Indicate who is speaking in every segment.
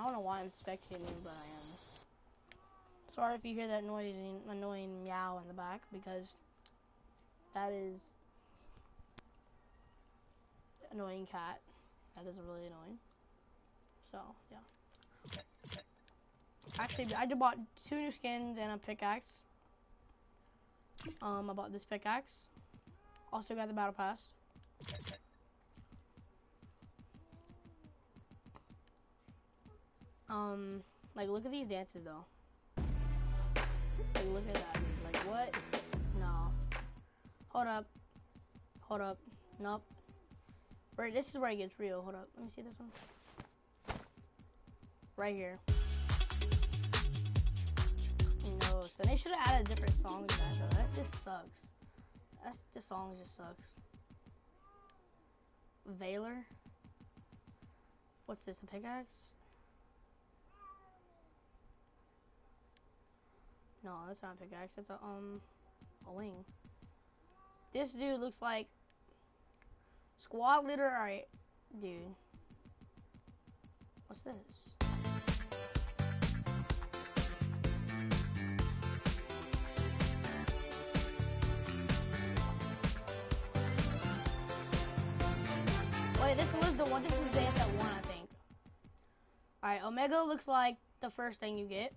Speaker 1: I don't know why I'm spectating, but I am. Sorry if you hear that noise, annoying meow in the back, because that is annoying cat. That is really annoying. So, yeah. Actually, I just bought 2 new skins and a pickaxe. I bought this pickaxe. Also got the battle pass. Like, look at these dances, though. Like, look at that. Like, what? No. Hold up. Hold up. Nope. Right, this is where it gets real. Hold up. Let me see this one. Right here. No, so they should have added a different song to that, though. That just sucks. This song just sucks. Valor? What's this, a pickaxe? No, that's not a pickaxe. It's a wing. This dude looks like squad leader. Alright, dude. What's this? Wait, this was the one. This is dance at 1, I think. Alright, Omega looks like the first thing you get.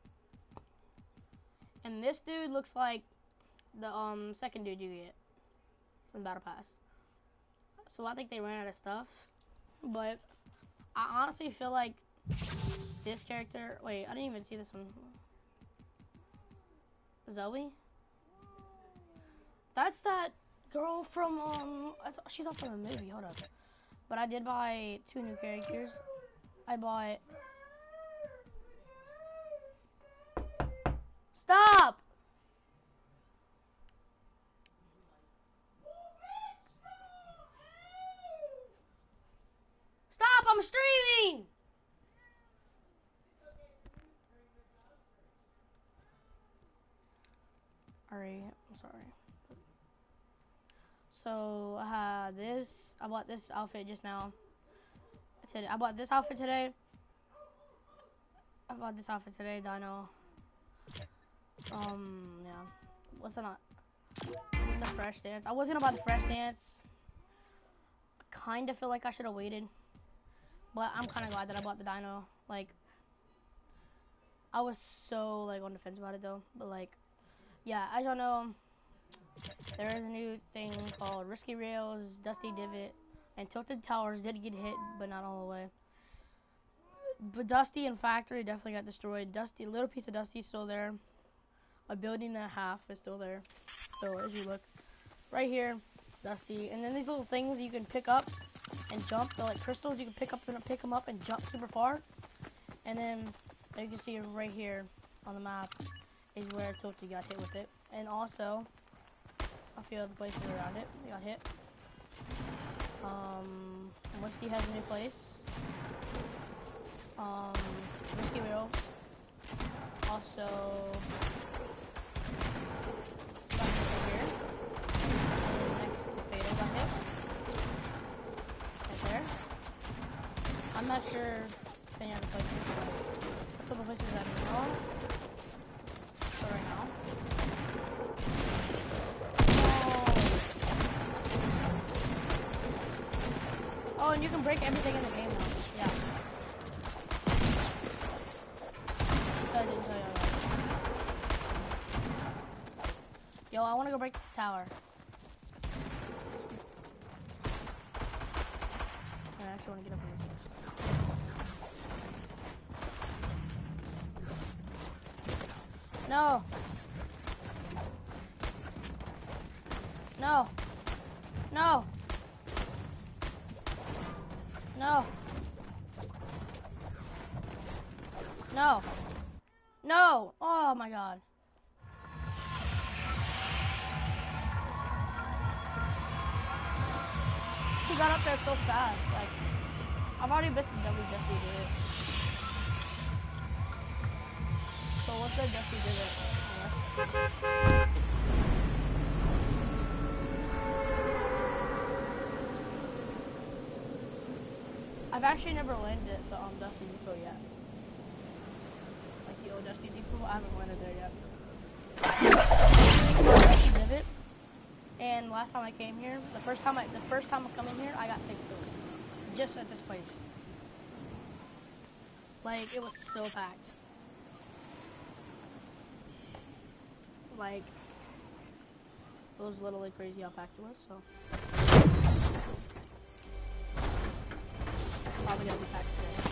Speaker 1: And this dude looks like the second dude you get from Battle Pass. So I think they ran out of stuff. But I honestly feel like this character, wait, I didn't even see this one. Zoe? That's that girl from she's off from a movie, hold up. But I did buy 2 new characters. I bought Stop! Stop! I'm streaming! Alright, I'm sorry. So, this. I bought this outfit just now. I bought this outfit today. Dino. Yeah. What's it not? The fresh dance. I was gonna buy the fresh dance. I kinda feel like I should have waited. But I'm kinda glad that I bought the dino. Like, I was so, like, on the fence about it, though. But, like, yeah, as y'all know, there is a new thing called Risky Rails, Dusty Divot, and Tilted Towers did get hit, but not all the way. But Dusty and Factory definitely got destroyed. Dusty, a little piece of Dusty is still there. A building and a half is still there. So as you look right here, Dusty, and then these little things you can pick up and jump. They're like crystals. You can pick them up and jump super far. And then you can see right here on the map is where Tilted got hit with it. And also a few other places around it got hit. Musty has a new place. Risky Wheel. Also, got hit here. And next, Fatal got hit. Right there. I'm not sure if any other places, but that's all the places that I know. So right now. Oh, and you can break everything in the game now. Yeah. I didn't tell you all that. Yo, I want to go break this tower. I actually want to get up here first. No. No. No. No. No. No. Oh my god. He got up there so fast. Like, I've already been to Dusty Divot. So what's the Dusty Divot? I've actually never landed at the Dusty Depot yet. last time I came here, the first time I come in here, I got 6 kills. Just at this place. Like, it was so packed. Like, it was literally crazy how packed it was, so. Probably gonna be packed today.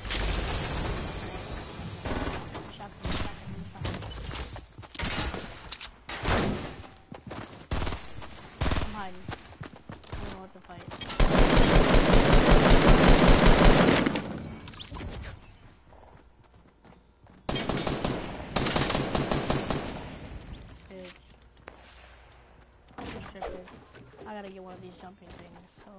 Speaker 1: I'm hiding. I don't know what to fight. I gotta get one of these jumping things, so.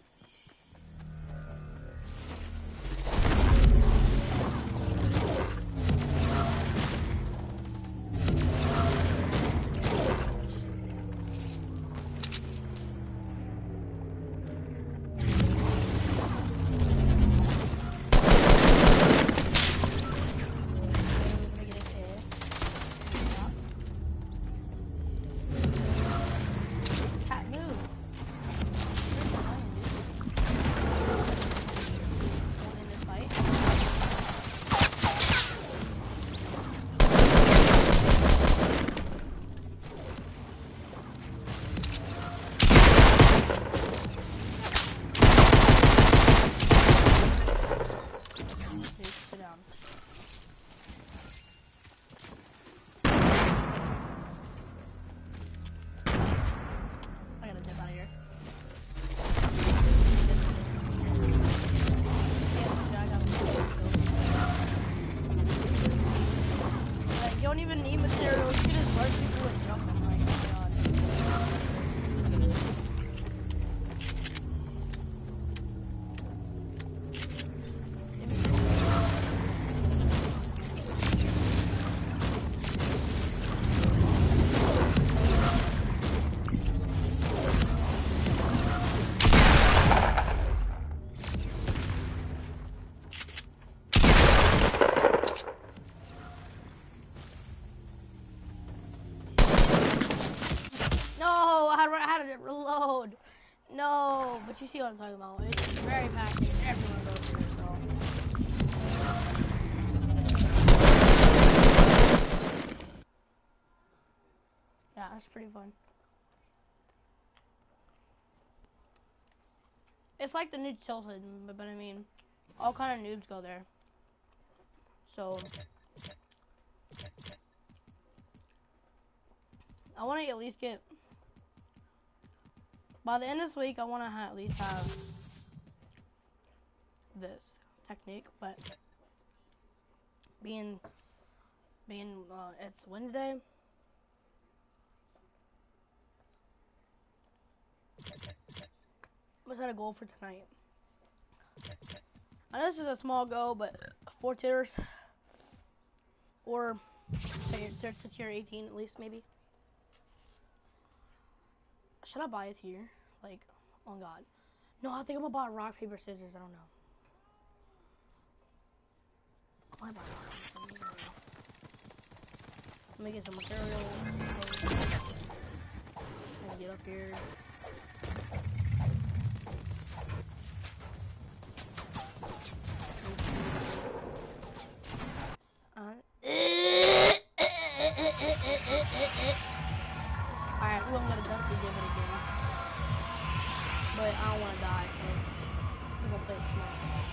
Speaker 1: Reload. No, but you see what I'm talking about. It's very packed. Everyone goes here, so. Yeah, it's pretty fun. It's like the new Tilted, but I mean, all kind of noobs go there. So, I want to at least get. By the end of this week, I want to at least have this technique, but being it's Wednesday. Let's set a goal for tonight. I know this is a small goal, but 4 tiers or to tier 18 at least, maybe. Should I buy a tier? Like, oh god. No, I think I'm gonna buy rock, paper, scissors. I don't know. I might buy rock, paper, scissors. Let me get some material. And get up here. Alright, ooh, I'm gonna definitely give it again. But I don't wanna die, so I'm gonna play it small.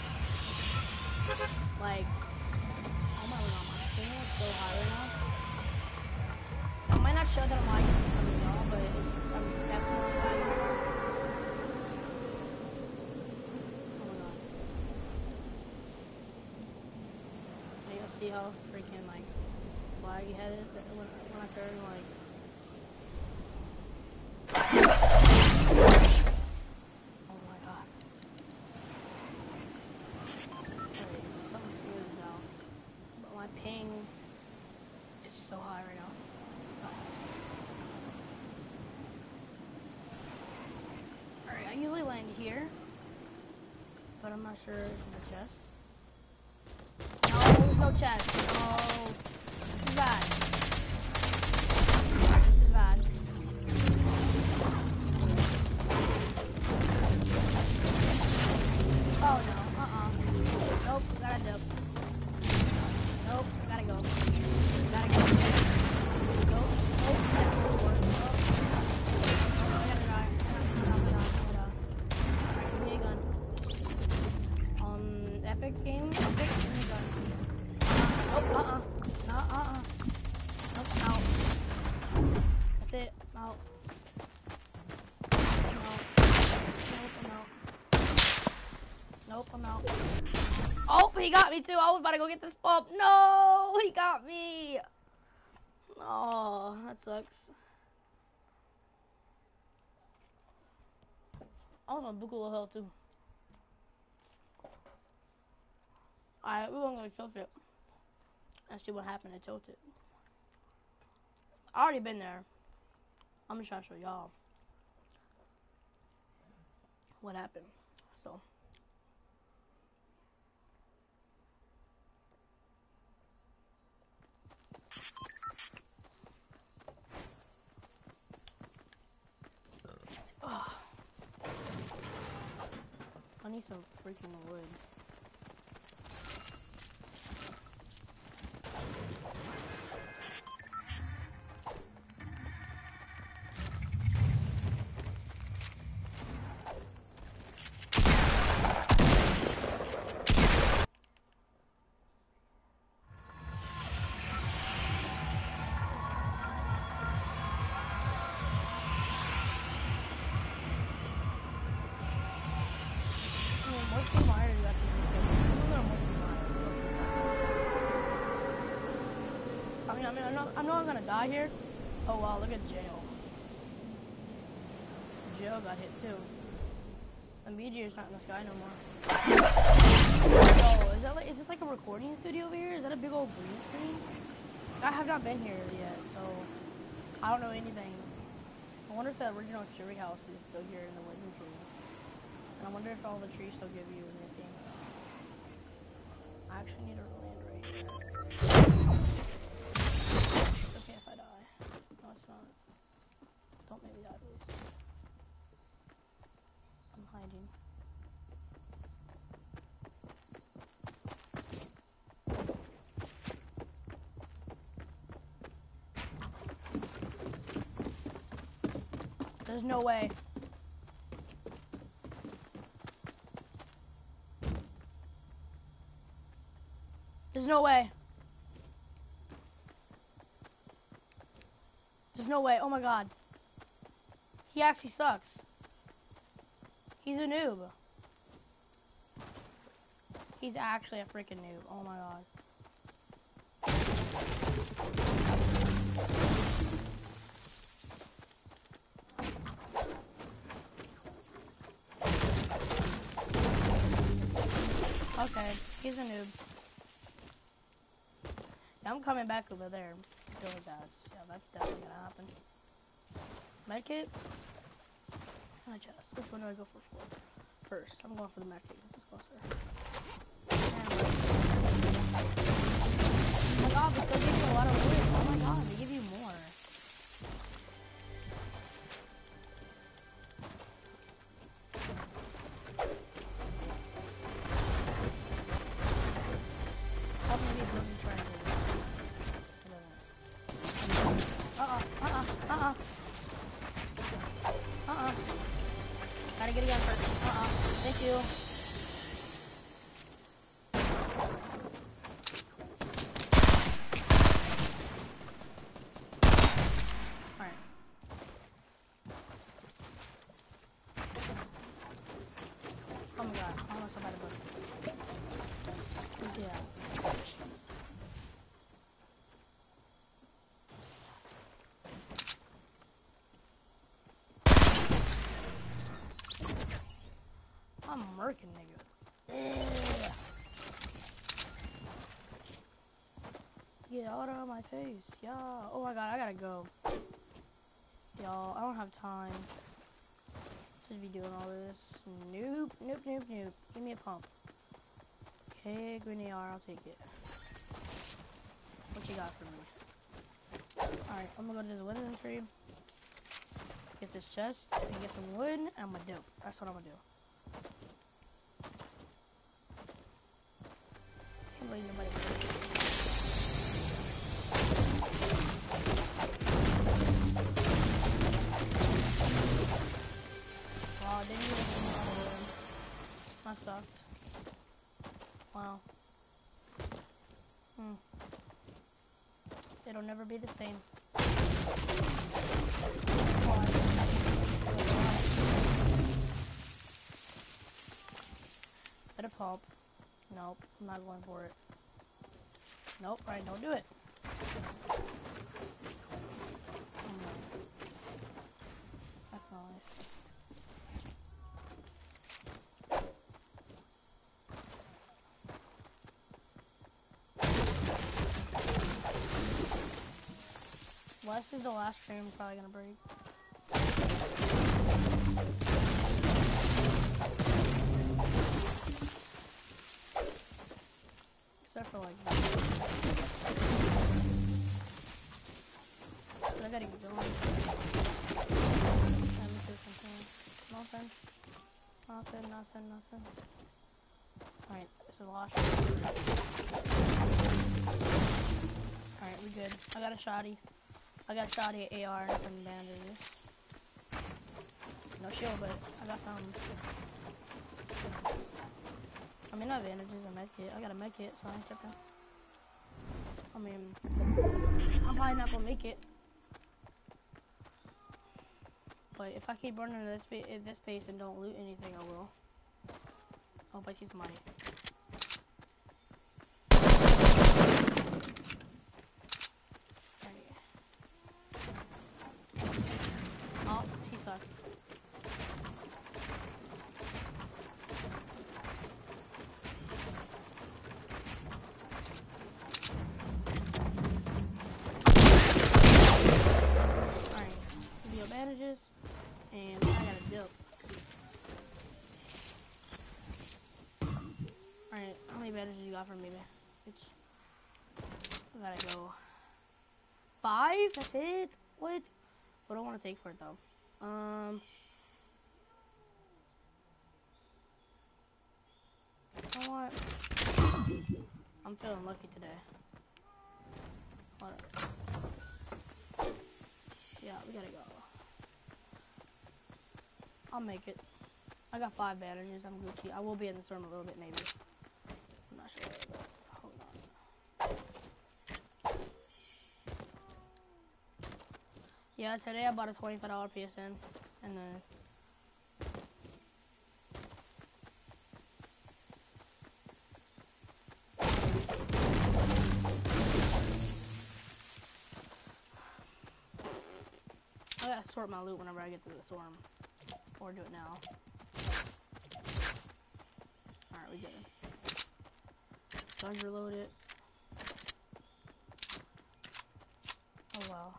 Speaker 1: Like, oh my god, my thing is so high right now. I might not show that I'm like something y'all, but I'm definitely high. Oh my god. Now you'll see how freaking like laggy headed when I turn like. Oh my god. Wait, something smooths out. But my ping is so high right now. Alright, I usually land here. But I'm not sure if there's a chest. No, there's no chest. No. This is bad. This is bad. gotta dip. Nope, gotta go. Gotta go. Go. Oh, that's the door. Oh. I gotta die. I'm gonna die. Alright, give me a gun. Epic game? Epic? Give me a gun. Nope, Nope, out. That's it. Out. Nope, I'm out. Oh, he got me too. I was about to go get this pump. No, he got me. Oh, that sucks. I was on Bukulo Hill too. Alright, we're gonna go tilt it. And see what happened to tilt it. I already been there. I'm just trying to show y'all what happened. So. I need some freaking wood. I know I'm gonna die here. Oh wow, look at jail. Jail got hit too. The meteor's not in the sky no more. Oh, is this like a recording studio over here? Is that a big old green screen? I have not been here yet, so I don't know anything. I wonder if the original Cheery house is still here in the wooden tree. And I wonder if all the trees still give you anything. I actually need to land right here. It's okay if I die. No, it's not. Don't make me die, please. I'm hiding. There's no way. There's no way. There's no way. Oh my god. He actually sucks. He's a noob. He's actually a freaking noob. Oh my god. Okay, he's a noob. Yeah, I'm coming back over there. Yeah, that's definitely gonna happen. Medkit? My chest. Which one do I go for first? I'm going for the medkit. This is closer. Oh my god, but they give you a lot of wood. Oh my god, they give you more. Gotta get a gun first. Thank you. Alright. Oh my god, almost about to book. Yeah. I'm murking, nigga. Get out of my face, yeah. Oh my god, I gotta go. Y'all, I don't have time to be doing all this. Nope. Give me a pump. Okay, Grenade, I'll take it. What you got for me? Alright, I'm gonna go to this wood tree. Get this chest, and get some wood, and I'm gonna do. That's what I'm gonna do. Hopefully nobody will. Wow, I didn't even come out of the room. That sucked. Wow. It'll never be the same. Better pump. Nope, I'm not going for it. Nope, right, don't do it. That's nice. Well, this is the last stream I'm probably gonna break. Except for like that. I gotta get going. Let me do something. Nothing. Alright, this is the last stream. Alright, we good. I got a shoddy AR and some bandages. No shield, but I got some. I mean, not bandages, a medkit. I got a medkit, so I ain't tripping. I mean, I'm probably not gonna make it. But if I keep running this pace and don't loot anything, I will. I hope I see somebody. Oh, he sucks. Alright, deal bandages, and I gotta dip. Alright, how many bandages you got for me, man? I gotta go. 5? That's it? What? What do I want to take for it though? You know what? I'm feeling lucky today. Hold up. Yeah, we gotta go. I'll make it. I got 5 bandages. I'm Gucci. I will be in the storm a little bit, maybe. I'm not sure. But hold on. Yeah, today I bought a $25 PSN, and then. I gotta sort my loot whenever I get to the storm. Or do it now. Alright, we good. Guns reloaded. Oh wow.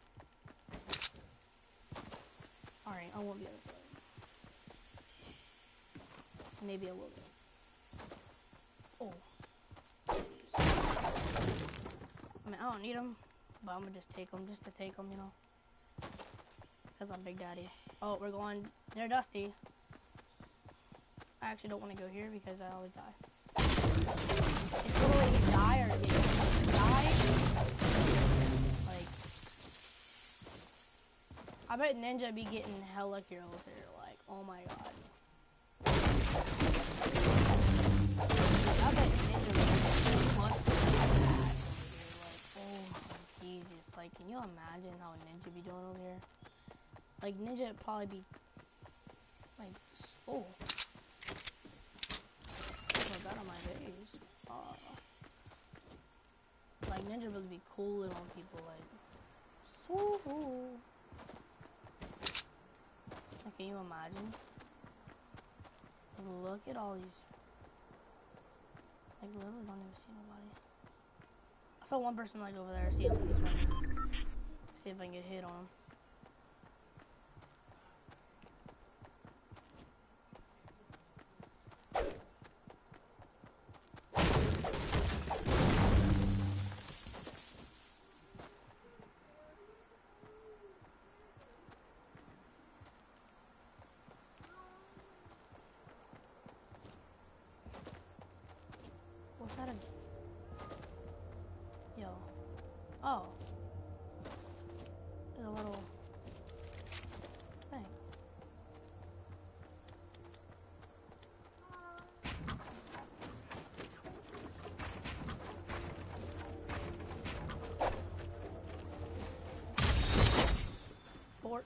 Speaker 1: Alright, I won't be on this side. Maybe I will. Oh. I mean, I don't need them, but I'm gonna just take them just to take them, you know. Because I'm Big Daddy. Oh, we're going near Dusty. I actually don't want to go here because I always die. It's literally you die or you die. Like, I bet Ninja be getting hella kills here. Like, oh my god. I bet Ninja be getting like, oh my Jesus. Like, can you imagine how Ninja be doing over here? Like, Ninja would probably be, like, oh. I got on my face. Like, Ninja would be cooling on people, like, so cool. Like, can you imagine? Like, look at all these. Like, literally don't even see nobody. I saw one person, like, over there. See him. He's running. See if I can get hit on him. What's that? Oh. There's a little thing. Fort.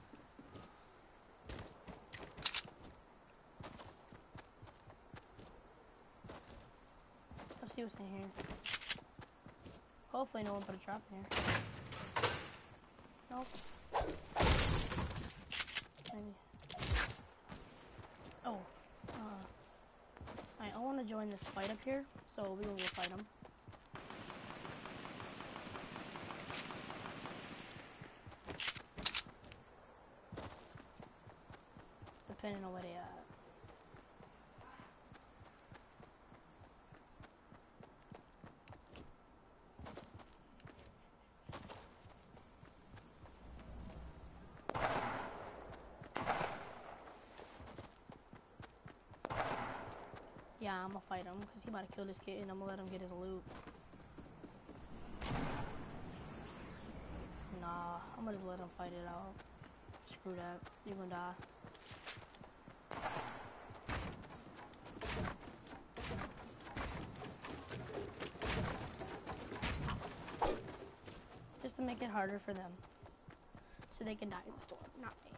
Speaker 1: Let's see what's in here. Hopefully no one put a trap in here. Nope. Maybe. Oh. I want to join this fight up here, so we're gonna go fight them. Depending on where they at. Yeah, I'm gonna fight him because he about to kill this kid and I'm gonna let him get his loot. Nah, I'm gonna just let him fight it out. Screw that. You're gonna die. Just to make it harder for them. So they can die in the storm, not me.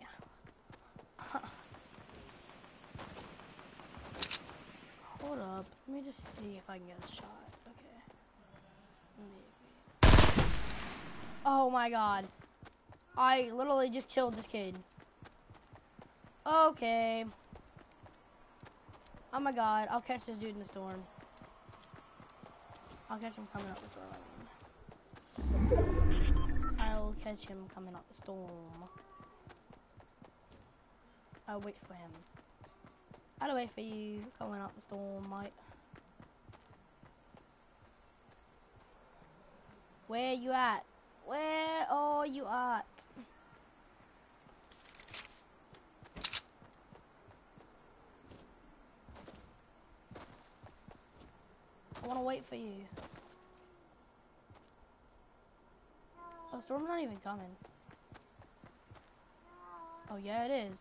Speaker 1: Hold up, let me just see if I can get a shot. Okay. Maybe. Oh my god. I literally just killed this kid. Okay. Oh my god, I'll catch this dude in the storm. I'll catch him coming up the storm. I'll catch him coming up the storm. I'll wait for him. I'll wait for you coming up the storm, mate. Where you at? Where are you at? I wanna wait for you. The storm's not even coming. Oh yeah, it is.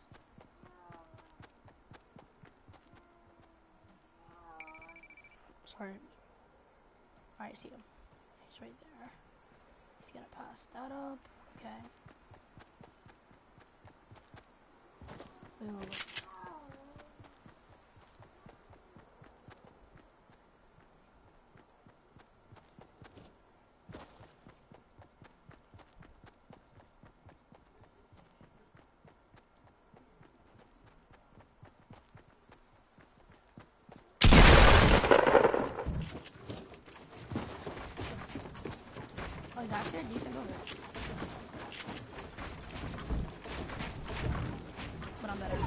Speaker 1: Sorry. Alright, see him. He's right there. He's gonna pass that up. Okay. We're gonna go. Oh, he's actually a decent builder. But I'm better.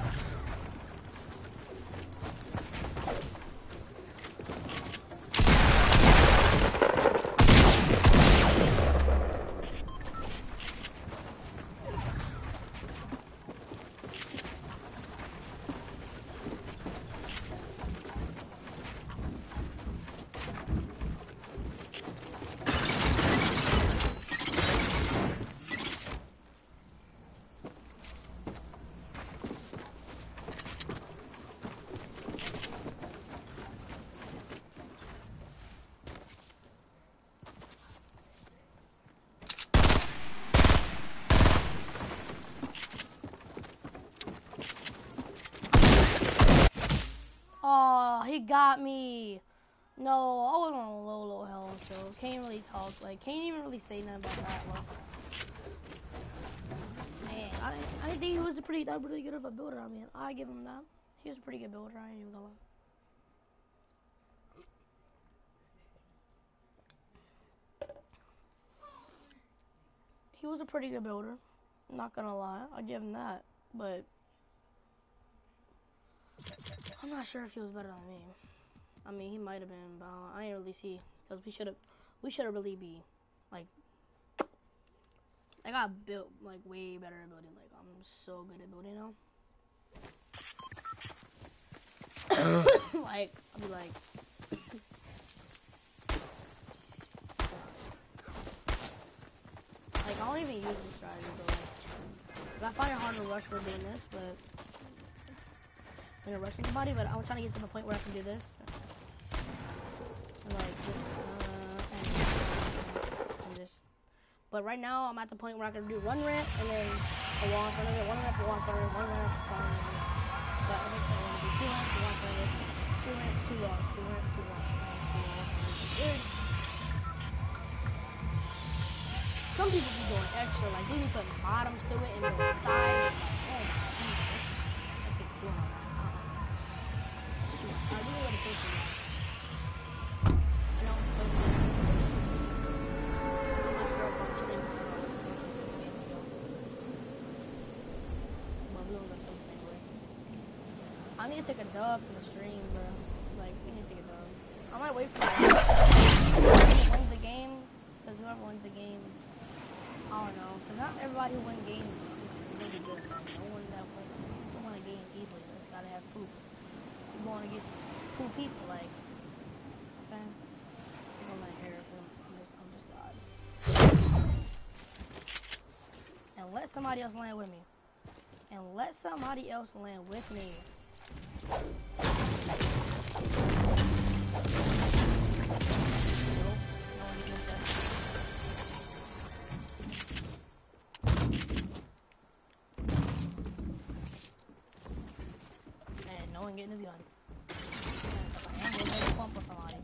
Speaker 1: Oh, he got me. No, I was on a low health, so can't really talk. Like, can't even really say nothing about that one. Man, I didn't think he was that really good of a builder. I mean, I give him that. He was a pretty good builder. I ain't even gonna lie. He was a pretty good builder. Not gonna lie, I give him that. But I'm not sure if he was better than me. I mean, he might have been, but I ain't really see because we should have really be like. I got built like way better at building. Like I'm so good at building now. Like I'll be like. I don't even use this strategy, but like, 'cause I find it hard to rush for doing this, but when you're rushing somebody, but I was trying to get to the point where I can do this. And like just and just. But right now I'm at the point where I can do one ramp and then a wall in front of it, one ramp, a wall in front of it, one ramp, a wall in front of it. But I think I want to do two ramps, a wall in front of it, two ramps, two walls, two ramps, two walls, two walls. Some people be going extra, like they be putting bottoms to it and doing sides. Like, oh my Jesus, that takes too long. It's too much. Alright, we gonna go to first one. I know, but I'm not sure if I'm streaming or not. But we gonna go first anyway. I need to take a dub for the stream, bro. Like, we need to take a dub. I might wait for whoever wins the game, because whoever wins the game, I don't know, because not everybody who wins games is really good. Like, no one that win a game easily just gotta have proof. You want to get two people, like, okay? I'm not here, I'm just God. And let somebody else land with me. And let somebody else land with me. No one getting his gun. I am gonna make a pump with somebody.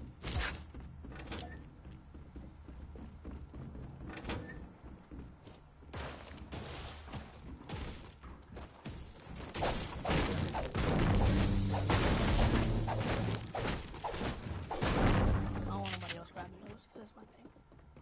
Speaker 1: I don't want nobody else grabbing those, because that's my thing.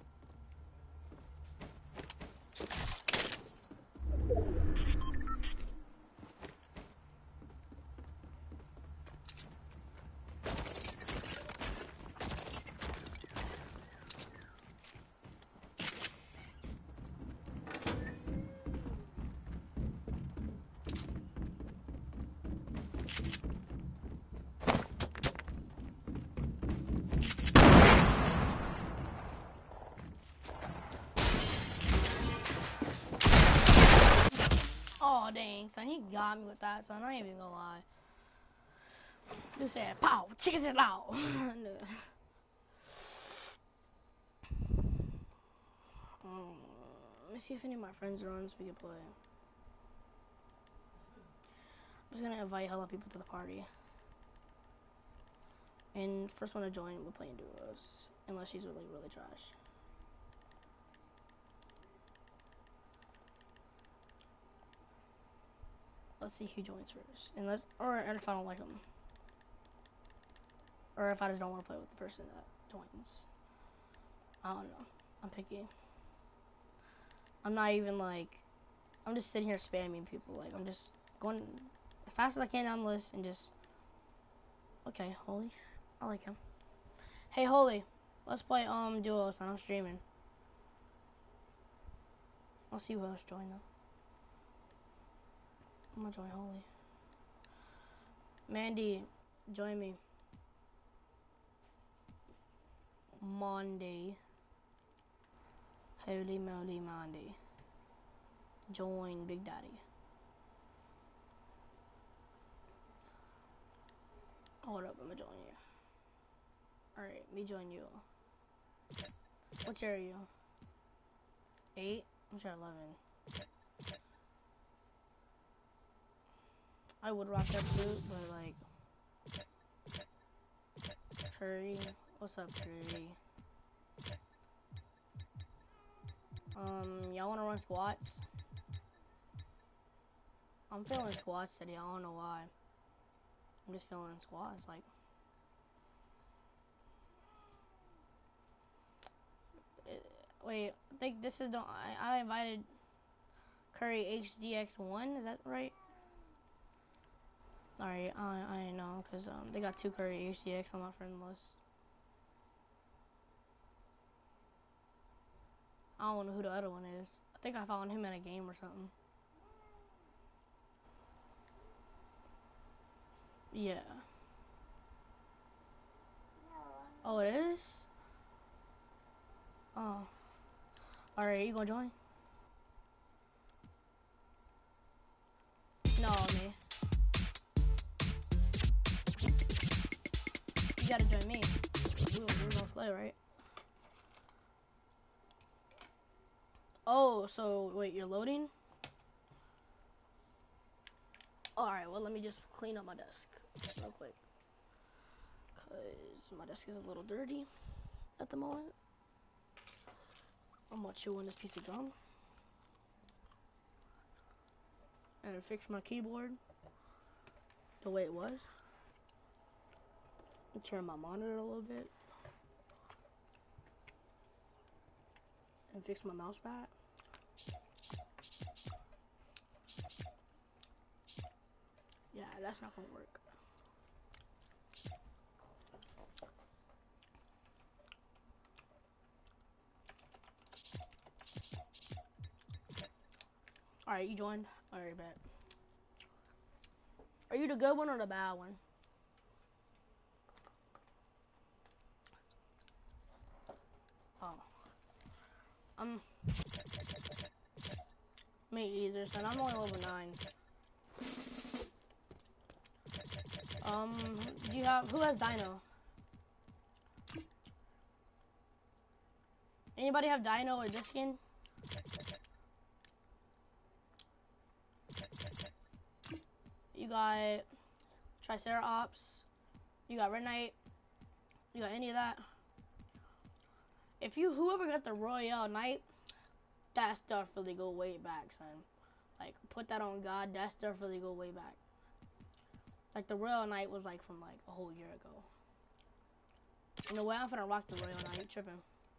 Speaker 1: Oh dang, son, he got me with that, son. I ain't even gonna lie. Dude said, "Pow, chicken it out." Let me see if any of my friends are on so we can play. I'm just gonna invite hella people to the party. And first one to join, we're playing duos. Unless she's really, really trash. Let's see who joins first. Or if I don't like them. Or if I just don't want to play with the person that joins. I don't know. I'm picky. I'm not even like, I'm just sitting here spamming people. Like, I'm just going as fast as I can down the list and just, okay, Holy. I like him. Hey, Holy. Let's play duos and I'm streaming. I'll see who else join though. I'm gonna join Holy. Mandy, join me. Monday. Holy moly, Monday. Join Big Daddy. Hold up, I'm gonna join you. Alright, me join you. What's your area? 8? I'm sure 11. I would rock that suit, but like Curry. What's up, Curry? Y'all wanna run squats? I'm feeling squats today, I don't know why. I'm just feeling squats, like wait, I think this is the I invited Curry HDX1, is that right? Alright, I know, cause they got 2 Curry HDX on my friend list. I don't know who the other one is. I think I found him in a game or something. Yeah. Oh, it is? Oh. Alright, you gonna join? No, me. You gotta join me. We're gonna play, right? Oh, so wait, you're loading? Alright, well, let me just clean up my desk real quick. Because my desk is a little dirty at the moment. I'm gonna chew on this piece of gum. And fix my keyboard the way it was. And turn my monitor a little bit. And fix my mouse pad. Yeah, that's not gonna work. Alright, you joined. Alright, bet. Are you the good one or the bad one? Oh. Me either, son. I'm only level 9. Do you have, who has Dino? Anybody have Dino or this skin? You got Triceratops. You got Red Knight. You got any of that? If you, whoever got the Royale Knight, that stuff really go way back, son. Like, put that on God, that stuff really go way back. Like, the Royal Knight was, like, from, like, a whole year ago. You know what? I'm finna rock the Royal Knight. Tripping.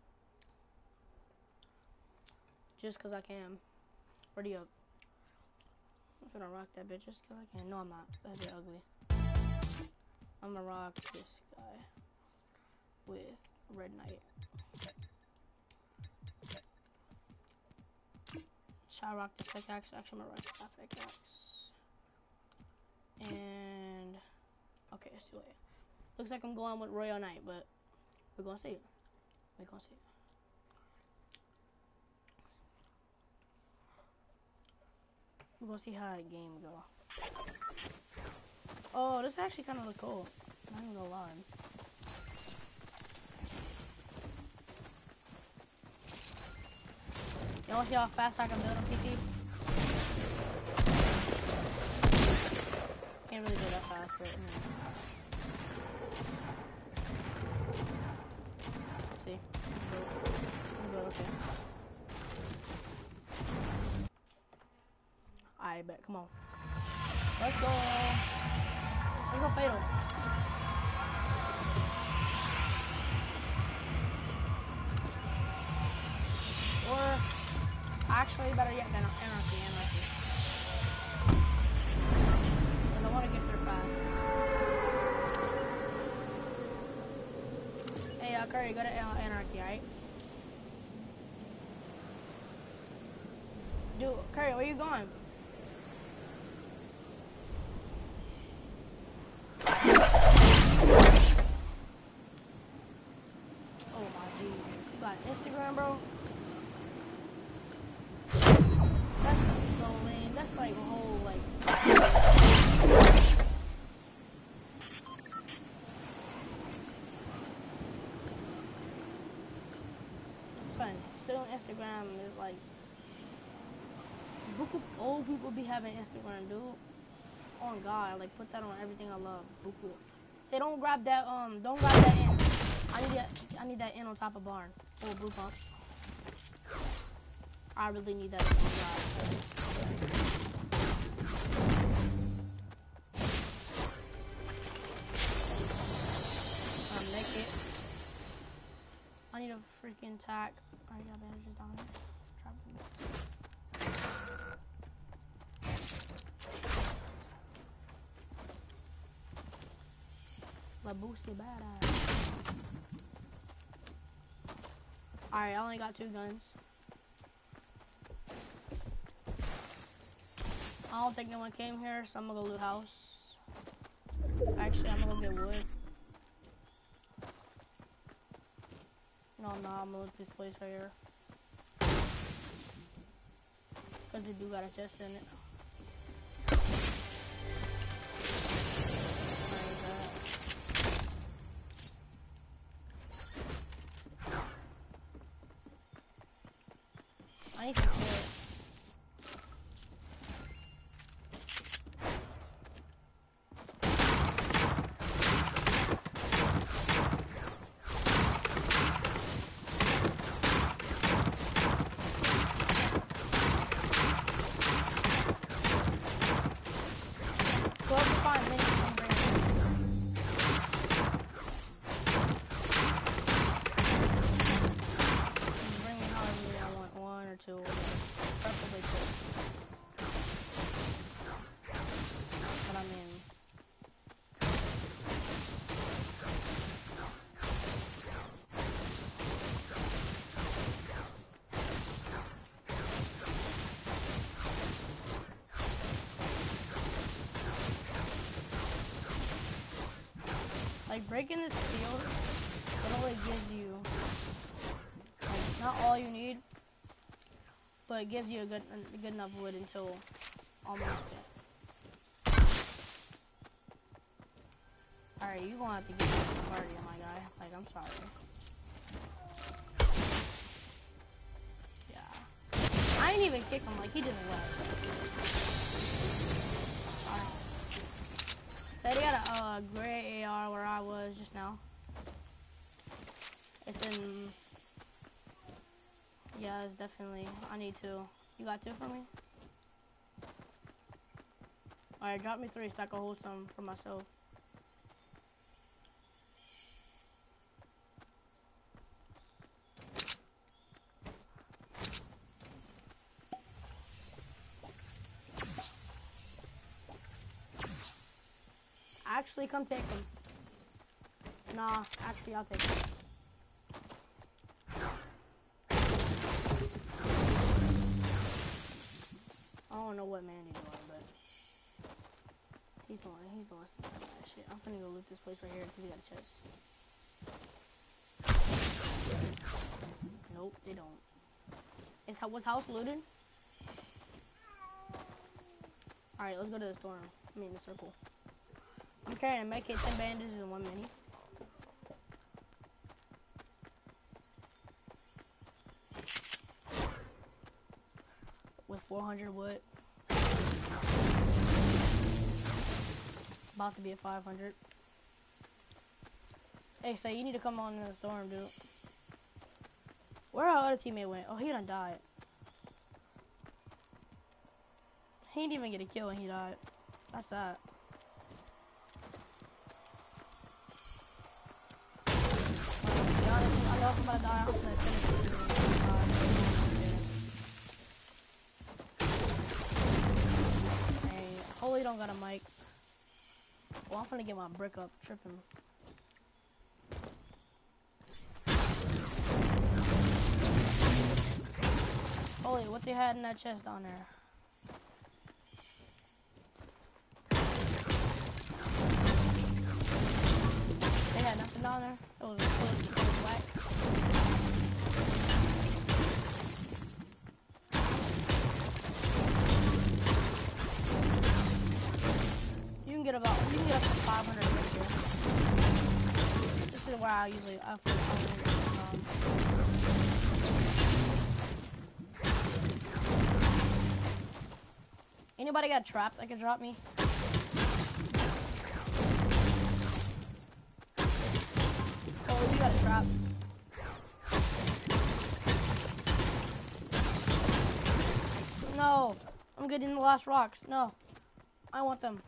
Speaker 1: Just because I can. Ready up. I'm finna rock that bitch just because I can. No, I'm not. That's ugly. I'm gonna rock this guy with Red Knight. Shall I rock the pickaxe? Actually, I'm gonna rock that pickaxe. And okay, let's do it. Looks like I'm going with Royal Knight, but we're gonna see it. We're gonna see it. We're gonna see how the game go. Oh, this actually kind of look cool. I'm not even gonna lie. You wanna see how fast I can build a PC? Can't really do that fast, but see. Okay. I bet. Come on. Let's go. Let's go fatal. Or actually, better yet, anarchy. Because I want to get there fast. Hey, Curry, go to anarchy, right? Dude, Curry, where you going? Oh my Jesus. You got Instagram, bro? That's so lame. That's like a whole, like... Son, still on Instagram is like... Old people be having Instagram, dude. Oh God, like put that on everything I love. Buku. Say don't grab that in. I need that in on top of barn. Oh, blue pump. I really need that. Make it. I need a freaking tack. I got bandages down there. La Boosie badass. Alright, I only got 2 guns. I don't think no one came here, so I'm gonna go loot house. Actually, I'm gonna go get wood. No, I'm not. I'm gonna loot this place right here. Because they do got a chest in it. I need to kill it. Like breaking this field, it only gives you like not all you need, but it gives you a good enough wood until almost it. Alright, you gonna have to get out of the party, my guy. Like, I'm sorry. Yeah. I didn't even kick him, like he just left. Alright. Said he had a gray AR where I was just now. It's in... Yeah, it's definitely... I need two. You got two for me? Alright, drop me 3 so I can hold some for myself. Actually, come take them. Nah, actually, I'll take them. I don't know what man he's doing, but he's doing some bad shit. I'm finna go loot this place right here because he got a chest. Nope, they don't. Was house looted? Alright, let's go to the storm. I mean, the circle. I'm carrying a medkit, 10 bandages, and 1 mini. With 400 wood. About to be at 500. Hey, say you need to come on in the storm, dude. Where our other teammate went? Oh, he done died. He didn't even get a kill and he died. That's that. I know I'm about to die. I'm gonna finish it. Hey, hopefully don't got a mic. Well, I'm gonna get my brick up. Tripping. Holy, what they had in that chest down there? They had nothing down there. It was black. You can get up to 500 right here. This is where I usually Anybody got trapped that can drop me? Oh, you got a trap. No, I'm getting the last rocks. No, I want them.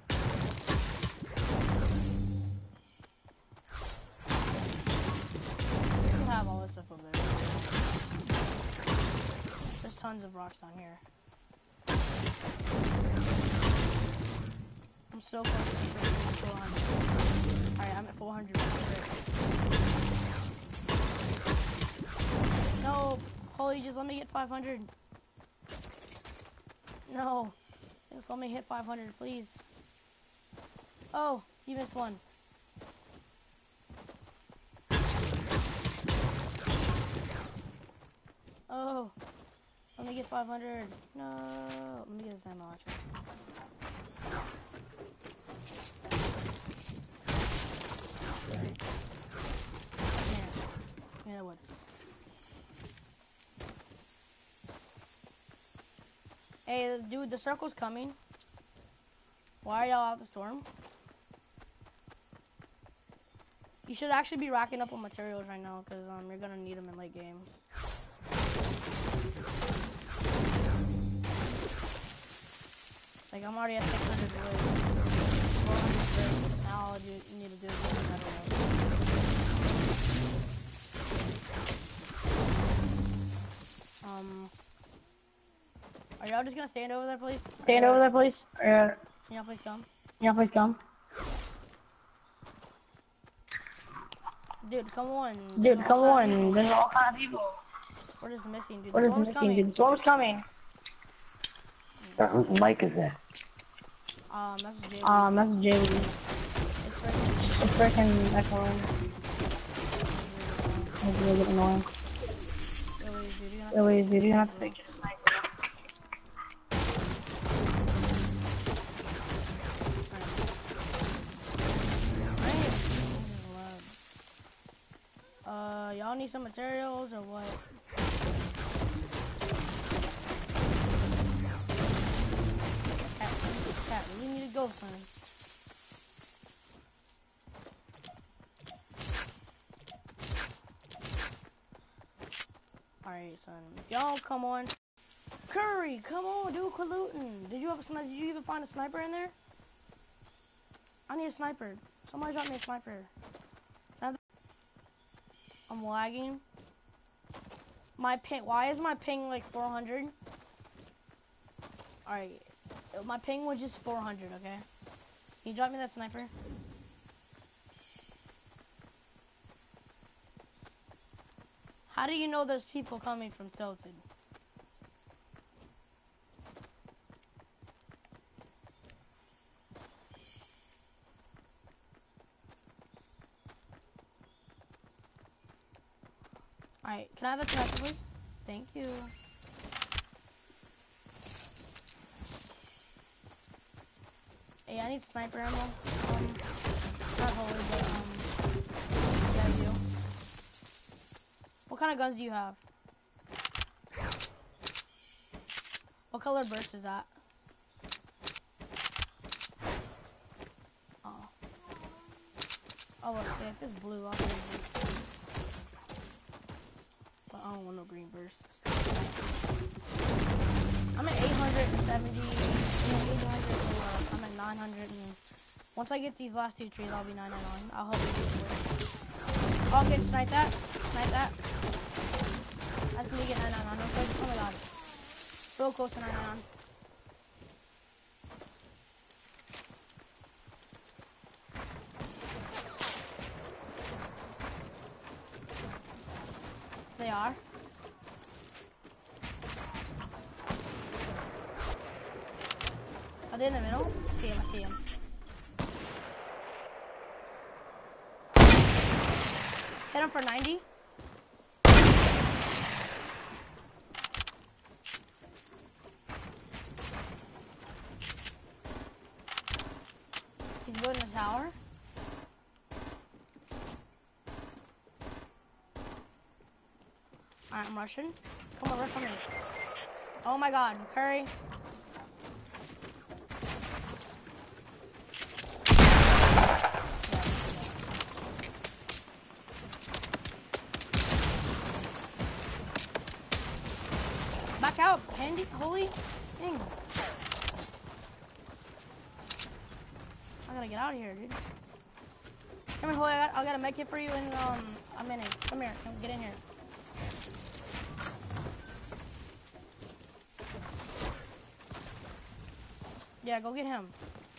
Speaker 1: You have all this stuff over there. There's tons of rocks down here. I'm so close to 400. Alright, I'm at 400. No, holy, just let me get 500. No, just let me hit 500, please. Oh, you missed one. Oh, let me get 500. No, let me get this ammo. Yeah, that would. Hey, dude, the circle's coming. Why are y'all out the storm? You should actually be racking up on materials right now, because you're gonna need them in late game. Like, I'm already at 600 wood. 400 wood. Now all you need to do is get another one. Are y'all just gonna stand over there, please?
Speaker 2: Stand over there, please.
Speaker 1: Can y'all please come?
Speaker 2: Yeah, please come.
Speaker 1: Dude, come on.
Speaker 2: Dude, come on. There's all kind of people.
Speaker 1: We're just missing, dude.
Speaker 2: We're just missing, dude. The storm's coming. Whose mic is that?
Speaker 1: That's Jay.
Speaker 2: That's Jay. It's freaking echoing. It's a little bit annoying. Really, dude, you have to fix it.
Speaker 1: Y'all need some materials or what? Cat, we need to go, son. Alright, son. Y'all come on. Curry, come on, dude, quit looting. Did you even find a sniper in there? I need a sniper. Somebody drop me a sniper. I'm lagging. My ping, why is my ping like 400? Alright, my ping was just 400, okay? Can you drop me that sniper? How do you know there's people coming from Tilted? Alright, can I have that sniper, please? Thank you. Hey, I need sniper ammo. Not holy, but, yeah, I do. What kind of guns do you have? What color burst is that? Oh. Oh, look, if it's blue, I'll take it. But I don't want no green burst. I'm at 870, 800, I'm at 900, and once I get these last two trees, I'll be 999. I'll help you get to it. I'll get snipe that. Snipe that. That's me get 999. Oh my god. So close to 999. They are. Are they in the middle? I see him, I see him. Hit him for 90. He's building a tower. Alright, I'm rushing. Come on, rush on me. Oh my god, Curry. Back out, Pandy. Holy thing. I gotta get out of here, dude. Come here, Holy. I got a med kit for you in a minute. Come here. Come get in here. Yeah, go get him.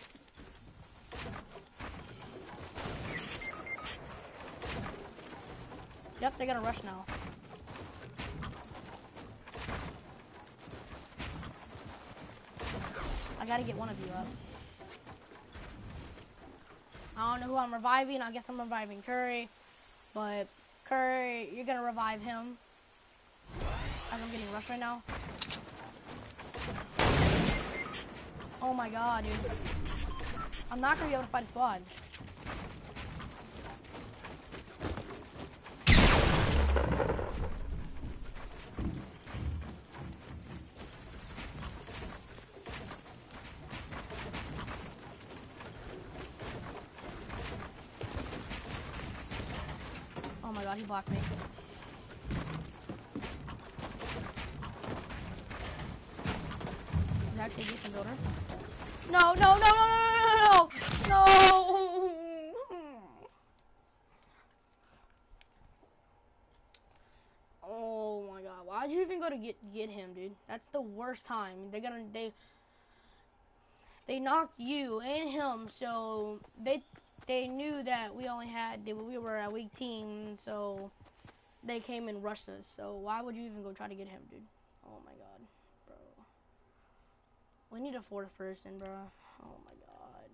Speaker 1: Yep, they're gonna rush now. I gotta get one of you up. I don't know who I'm reviving. I guess I'm reviving Curry. But Curry, you're gonna revive him. As I'm getting rushed right now. Oh my god, dude. I'm not gonna be able to fight a squad. god, he blocked me. He's actually a decent builder. No, no, no, no, no, no, no, no, no! Oh my god, why'd you even go to get him, dude? That's the worst time. They knocked you and him, so they knew that we were a weak team, so they came and rushed us. So why would you even go try to get him, dude? Oh my god, bro. We need a fourth person, bro. Oh my god.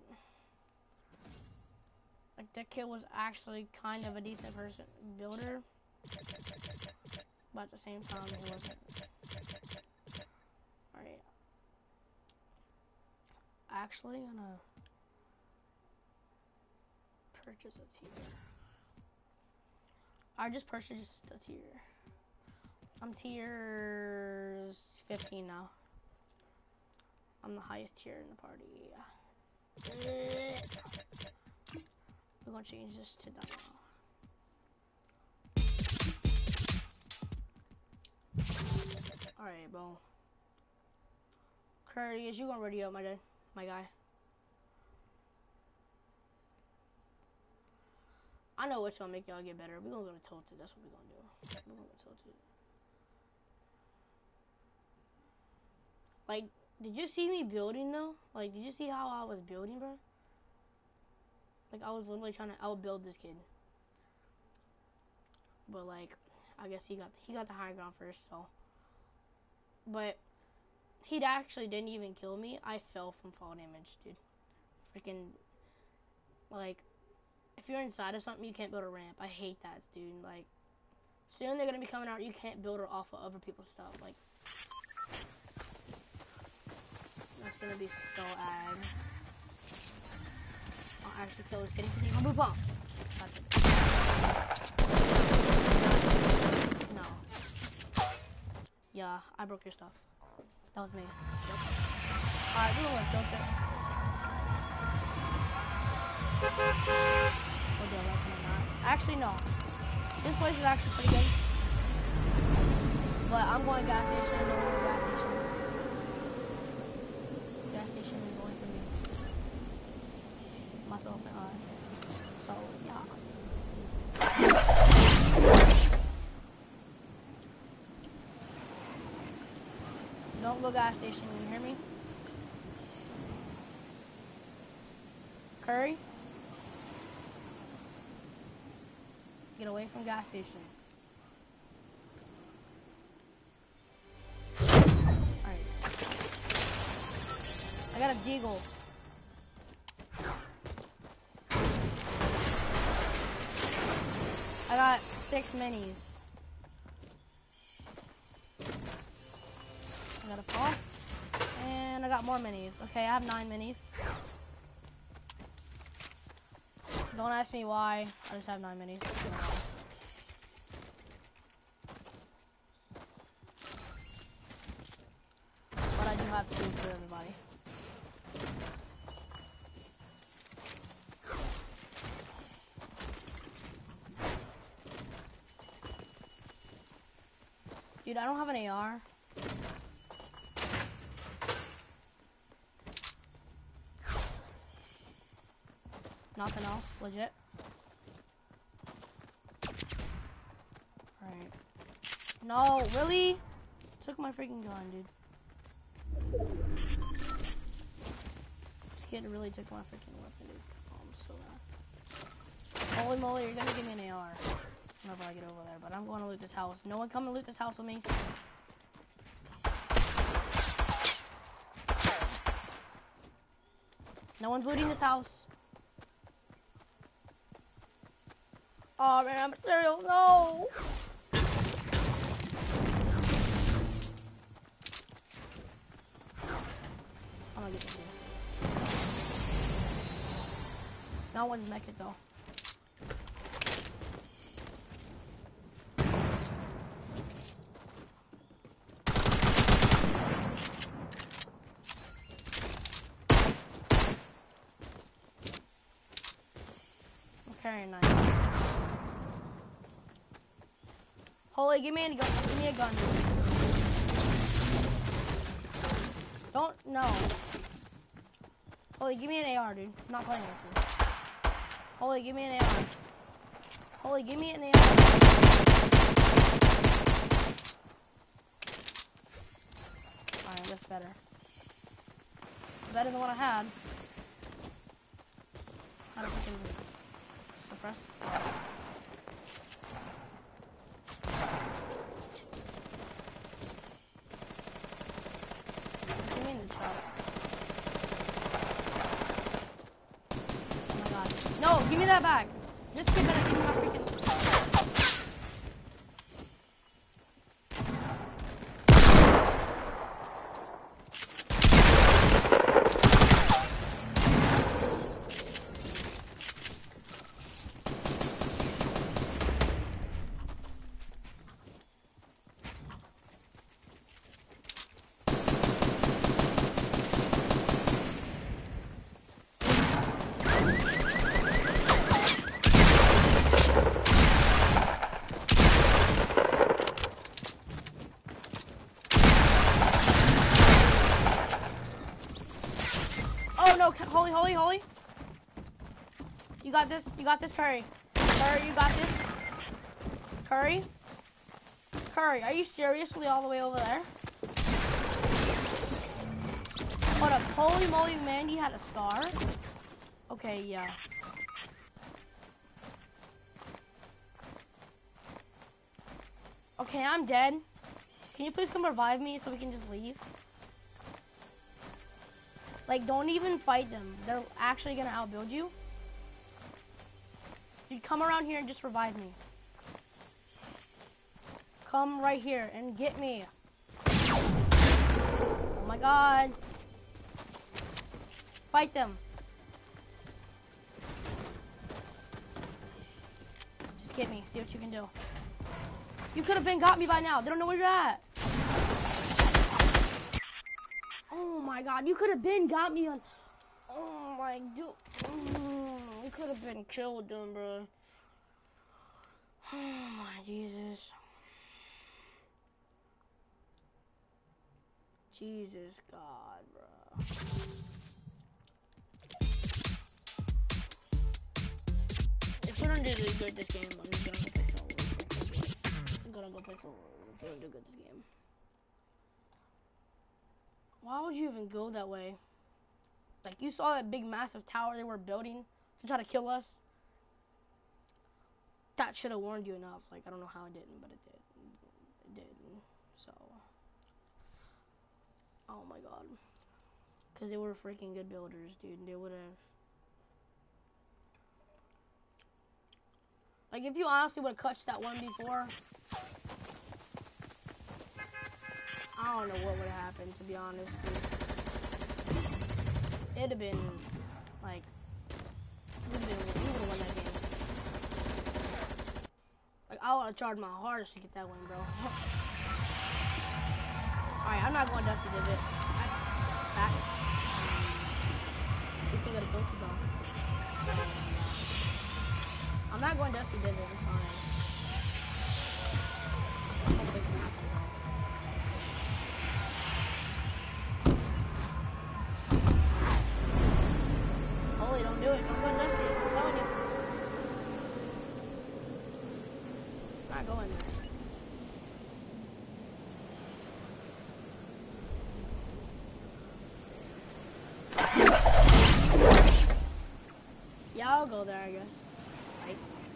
Speaker 1: Like, that kid was actually kind of a decent builder, but at the same time, he wasn't. Alright. Actually gonna purchase a tier. I just purchased a tier. I'm tier 15 now. I'm the highest tier in the party. We're gonna change this to Dino. Alright, bro. Curry, is you gonna ready up, my guy? I know what's gonna make y'all get better. We're gonna go to Tilted. That's what we're gonna do. We're gonna go to Tilted. Like, did you see me building though? Like, did you see how I was building, bro? Like, I was literally trying to outbuild this kid. But like, I guess he got the high ground first, so. But he actually didn't even kill me. I fell from fall damage, dude. Freaking, like, if you're inside of something, you can't build a ramp. I hate that, dude. Like, soon they're gonna be coming out. You can't build it off of other people's stuff. Like, that's gonna be so ag. I'll actually kill this kid. He's gonna move on. No. Yeah, I broke your stuff. That was me. Yep. Alright, we're gonna build it. We'll do a lesson on that. Actually, no. This place is actually pretty good. But I'm going gas station. I'm going gas station. Gas station is going for me. Myself and I. So, yeah. Don't go gas station, you hear me? Curry? Get away from gas station. Alright. I got a deagle. I got 6 minis. I got a paw. And I got more minis. Okay, I have 9 minis. Don't ask me why. I just have 9 minis. But I do have 2 for everybody. Dude, I don't have an AR. Nothing else, legit. Alright. No, really? Took my freaking gun, dude. This kid really took my freaking weapon, dude. Oh, I'm so mad. Holy moly, you're gonna give me an AR whenever I get over there, but I'm going to loot this house. No one come and loot this house with me. No one's looting this house. Oh man, material, no! I'm gonna get this here. No one's mech it though. I'm carrying 9. Holy, give me a gun. Give me a gun. Don't, no. Holy, give me an AR, dude. I'm not playing with you. Holy, give me an AR. Holy, give me an AR. Alright, that's better. Better than what I had. How do we can suppress? Give me the shot. Oh my god. No, give me that back. This kid better give me my freaking... Oh no, Holy. You got this, Curry. Curry, you got this. Curry, are you seriously all the way over there? Hold up, holy moly, man, he had a scar? Okay, yeah. Okay, I'm dead. Can you please come revive me so we can just leave? Like, don't even fight them. They're actually gonna outbuild you. Dude, come around here and just revive me. Come right here and get me. Oh my god. Fight them. Just get me. See what you can do. You could have been got me by now. They don't know where you're at. Oh my god, you could have been got me on. Oh my dude. You could have been killed them, bro. Oh my Jesus. Jesus God, bro. If we don't do good this game, I'm just gonna play solo. I'm gonna go play solo if we don't do good this game. Why would you even go that way? Like, you saw that big massive tower they were building to try to kill us? That should have warned you enough. Like, I don't know how it didn't, but it did. It did. So. Oh my god. Because they were freaking good builders, dude. They would have. Like, if you honestly would have clutched that one before, I don't know what would have happened, to be honest, dude. It'd have been, like, you would have won that game. Like, I would have tried my hardest to get that win, bro. Alright, I'm not going Dusty Divot. Back. You think I'd go to go. I'm not going Dusty Divot, it's fine. Holy, don't do it. Don't go Dusty. I'm telling you. I'm not going there. Yeah, I'll go there, I guess. Right?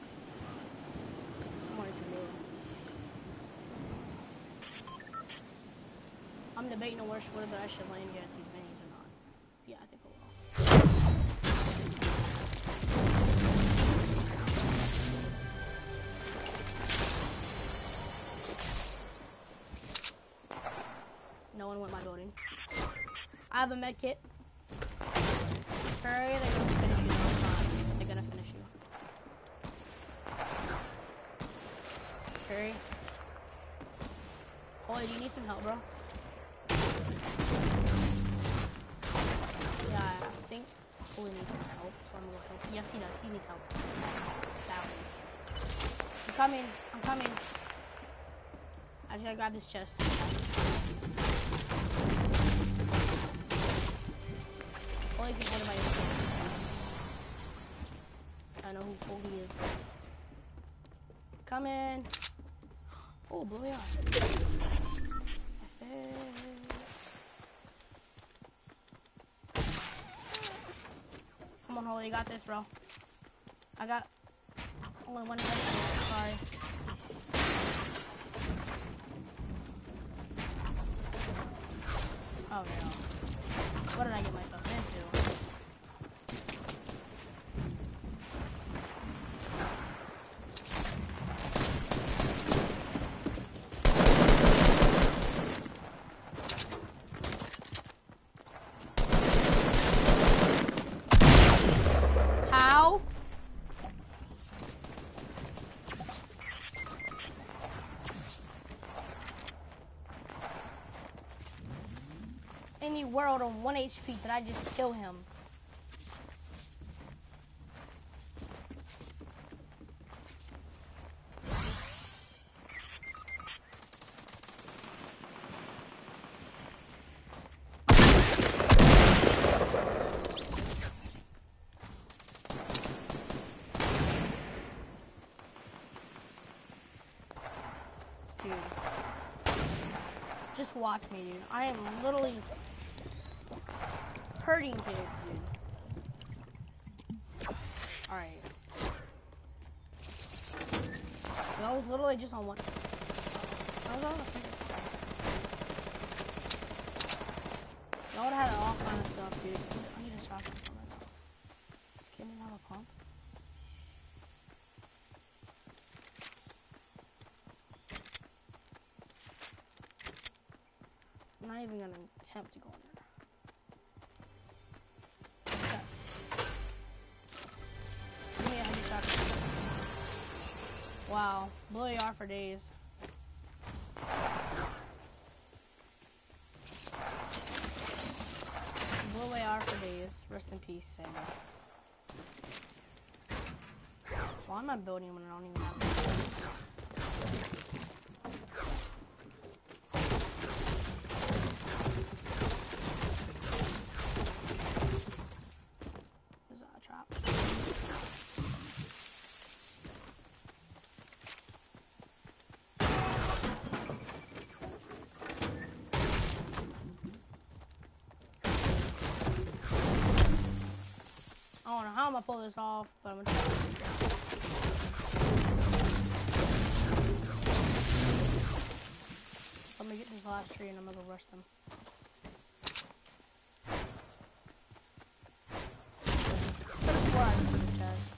Speaker 1: I'm debating on whether I should land here at these minis or not. Yeah, I think I will. No one went my building. I have a med kit. Hurry, they're gonna finish you. They're gonna finish you. Hurry. Holy, do you need some help, bro? Yeah, I think Holy needs some help, so I'm gonna help. Yes, he does. He needs help. Badly. I'm coming. Actually, I got this chest. Well, you can hold it by yourself. I know who he is. Come in. Oh, blow me off. Come on, Holy, you got this, bro. I got only one head. Sorry. Oh no. What did I get myself into? How? In the world on 1 HP did I just kill him? Dude. Just watch me, dude. I am literally hurting kids, dude. Alright. I was literally just on one. I was on the freaking side. Y'all would have had all kind of stuff, dude. I need a shotgun from right now. Can you have a pump? I'm not even gonna attempt to go in there. Okay. Yeah, I need shotgun. Wow, blow AR for days. Blow AR for days. Rest in peace, Samuel. Why am I building when I don't even have it? Is that a trap? I don't know how I'm gonna pull this off, but I'm gonna try. Let me get this last tree and I'm gonna go rush them. Put a flag for the chest.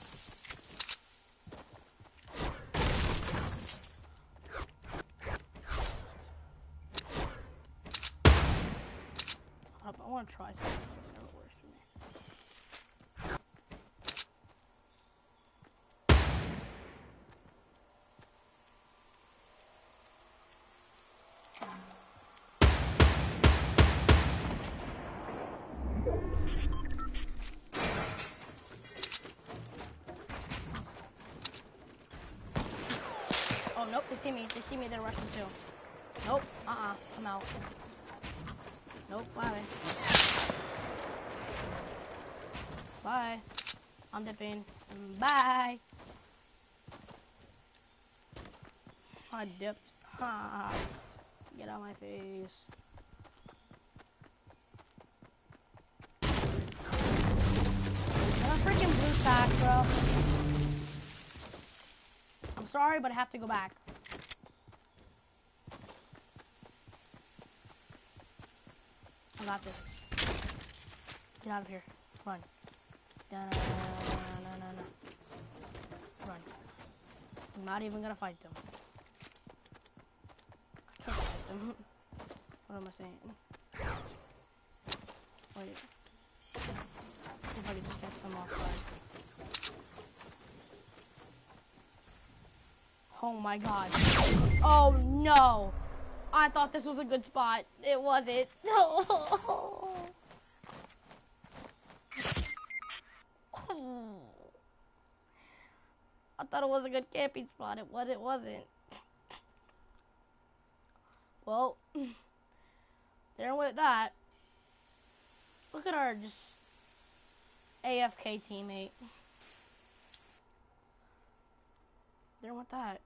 Speaker 1: I wanna try something that never works for me. Oh nope, they see me, they're rushing too. Nope, I'm out. Nope, bye. Bye. I'm dipping. Bye. I dipped. Ha. Get out of my face. I'm a freaking blue stack, bro. I'm sorry, but I have to go back. I got this. Get out of here. Run. No. Run. I'm not even gonna fight them. I can't fight them. What am I saying? Wait. See if I can just get some off guard. Oh my god. Oh no! I thought this was a good spot. It wasn't. I thought it was a good camping spot. It wasn't. Well, there with that. Look at our just AFK teammate. There with that.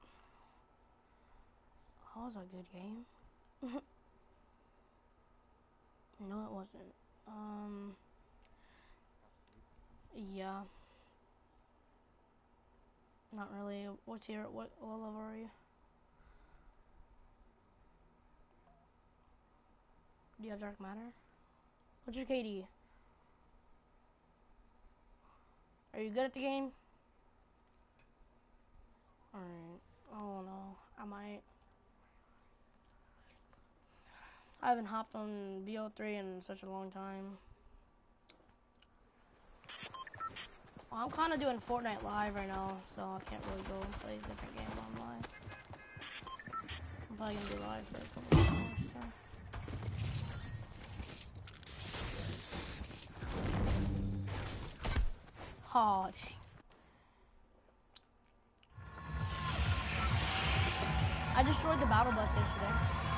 Speaker 1: That was a good game. No, it wasn't. Yeah. Not really. What's your, what level are you? Do you have Dark Matter? What's your KD? Are you good at the game? Alright. Oh no. I might. I haven't hopped on BO3 in such a long time. Well, I'm kind of doing Fortnite live right now, so I can't really go and play a different game online. I'm probably gonna be live for a couple of hours. So. Oh, dang. I destroyed the battle bus yesterday.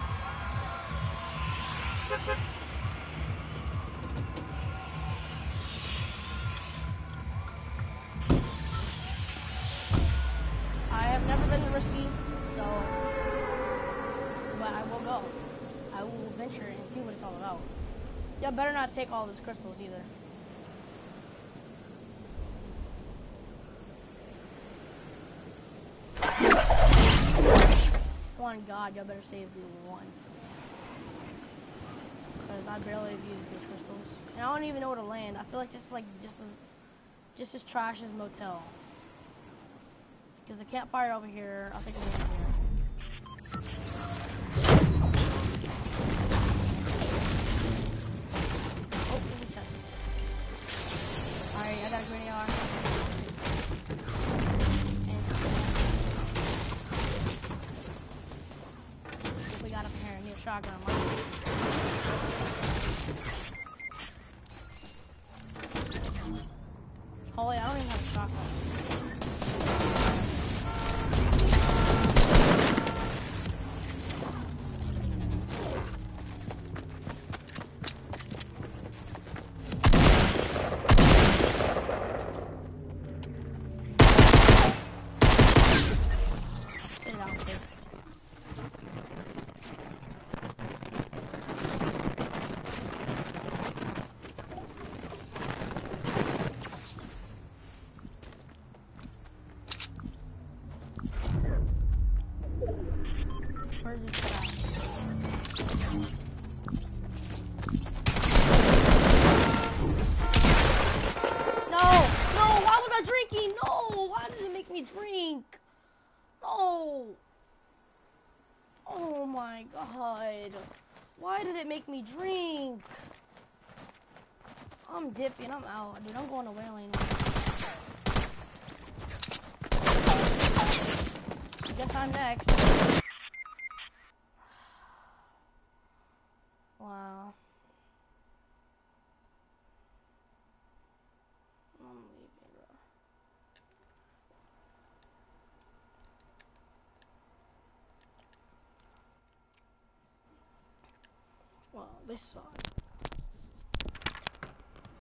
Speaker 1: I have never been to Risky, so, but I will go. I will venture and see what it's all about. Yeah, better not take all those crystals either. One God, y'all better save me one. Because I barely have used these crystals. And I don't even know where to land. I feel like just as trash as motel. Because the campfire over here, I think I'm over here. Oh, there's a chest. Alright, I got a green AR. What we got up here? I need a shotgun. Oh wait, I don't even have a shotgun. Where's this guy? No! No! Why was I drinking? No! Why did it make me drink? No! Oh my God. Why did it make me drink? I'm dipping. I'm out. Dude, I'm going to whaling. Guess I'm next. Wow. I'm leaving, bro. Well, this sucks.